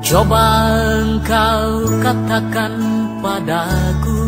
Coba engkau katakan padaku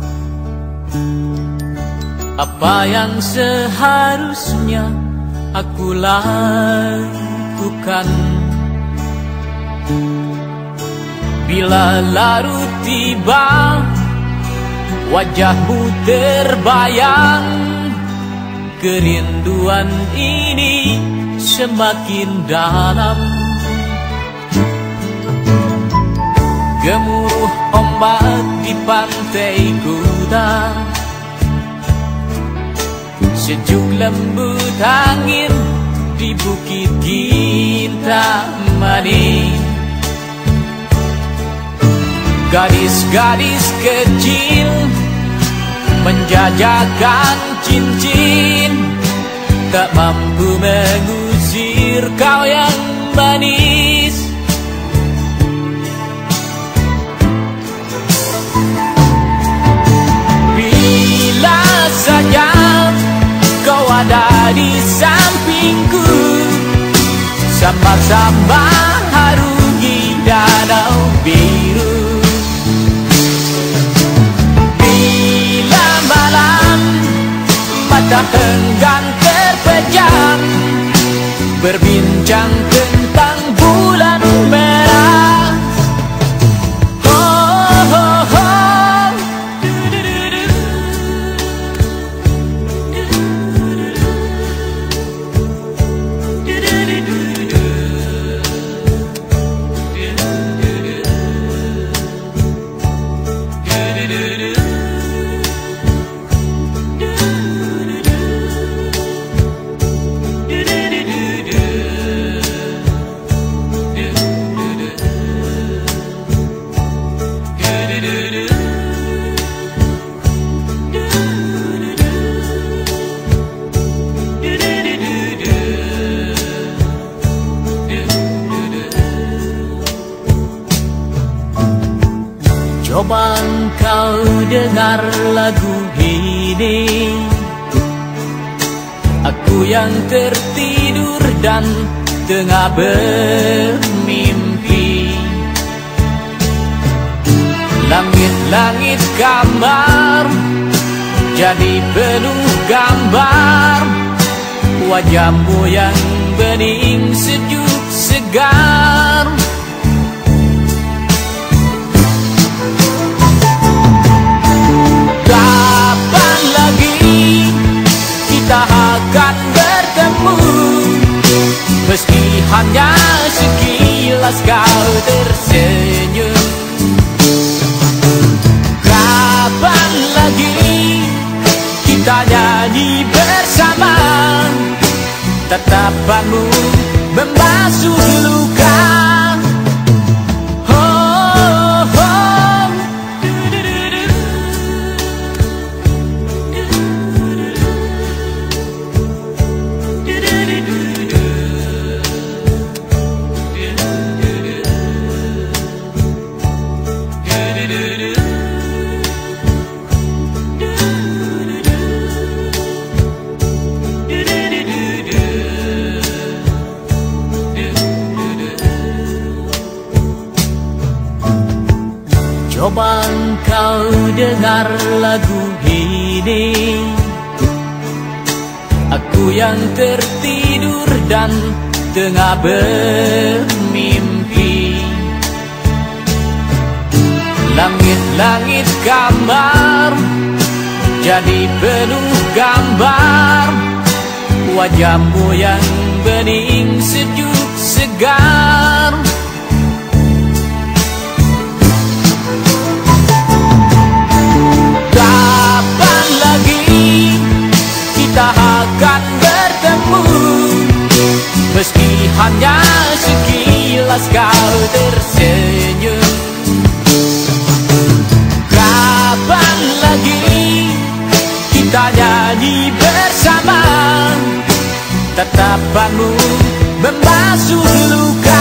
apa yang seharusnya aku lakukan bila larut tiba, wajahmu terbayang, kerinduan ini semakin dalam. Gemuruh ombak di pantai Kuta, sejuk lembut angin di bukit Kintamani. Gadis-gadis kecil menjajakan cincin, tak mampu mengusir kau yang manis. Bila saja kau ada di sampingku, sama-sama harungi danau biru. Bila malam mata enggan terpejam, berbincang tentang bulan merah. Oh, oh, oh. Coba engkau dengar lagu ini, aku yang tertidur dan tengah bermimpi. Langit-langit kamar jadi penuh gambar, wajahmu yang bening sejuk segar. Kapan lagi kita akan bertemu, meski hanya sekilas kau tersenyum. Kapan lagi kita nyanyi bersama, tatapanmu membasuh luka. Coba engkau dengar lagu ini, aku yang tertidur dan tengah bermimpi. Langit-langit kamar jadi penuh gambar, wajahmu yang bening sejuk segar. Kapan lagi kita akan bertemu, meski hanya sekilas kau tersenyum. Kapan lagi kita nyanyi bersama, tatapanmu membasuh luka.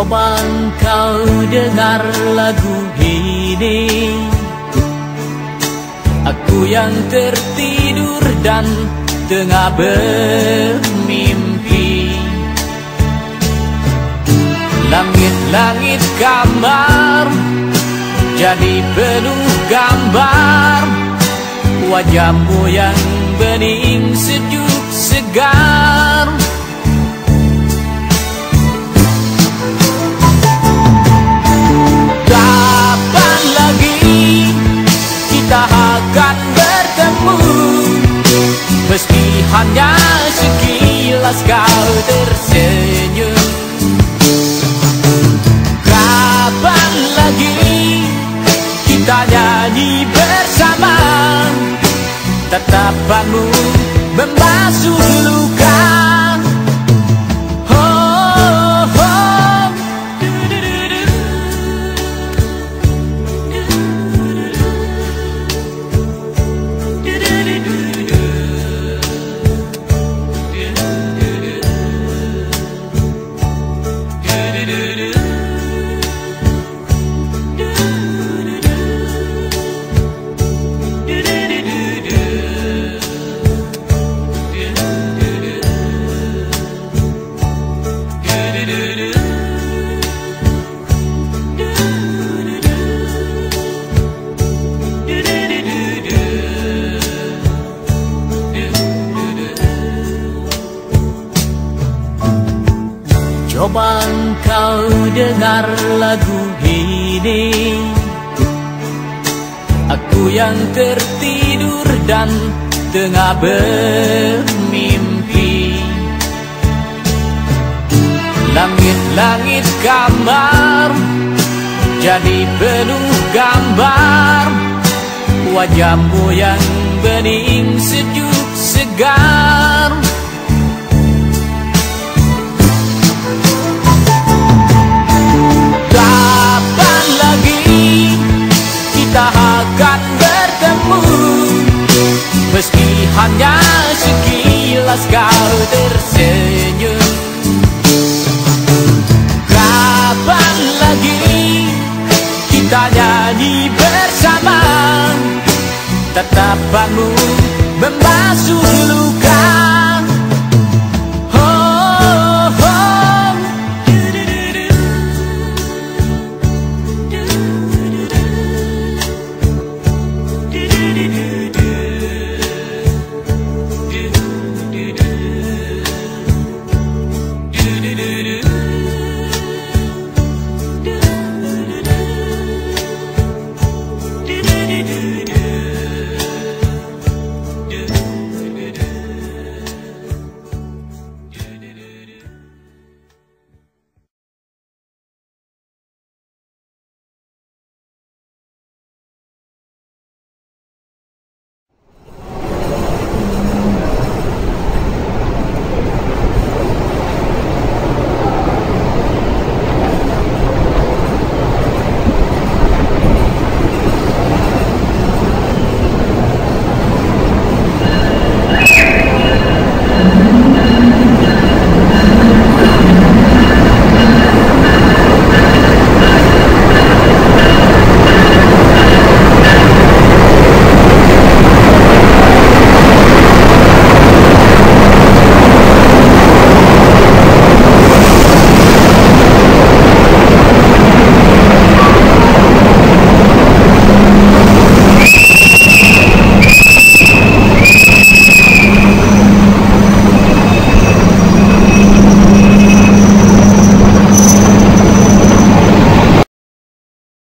Coba engkau dengar lagu ini. Aku yang tertidur dan tengah bermimpi. Langit-langit kamar jadi penuh gambar wajahmu yang bening sejuk segar. Kapan lagi kita akan bertemu? Meski hanya sekilas kau tersenyum. Kapan lagi kita nyanyi bersama? Tatapanmu membasuh luka. Coba engkau dengar lagu ini. Aku yang tertidur dan tengah bermimpi. Langit-langit kamar jadi penuh gambar wajahmu yang bening sejuk segar. Kapan lagi kita akan bertemu? Meski hanya sekilas kau tersenyum. Kapan lagi kita nyanyi bersama? Tatapanmu membasuh luka. Do do do do.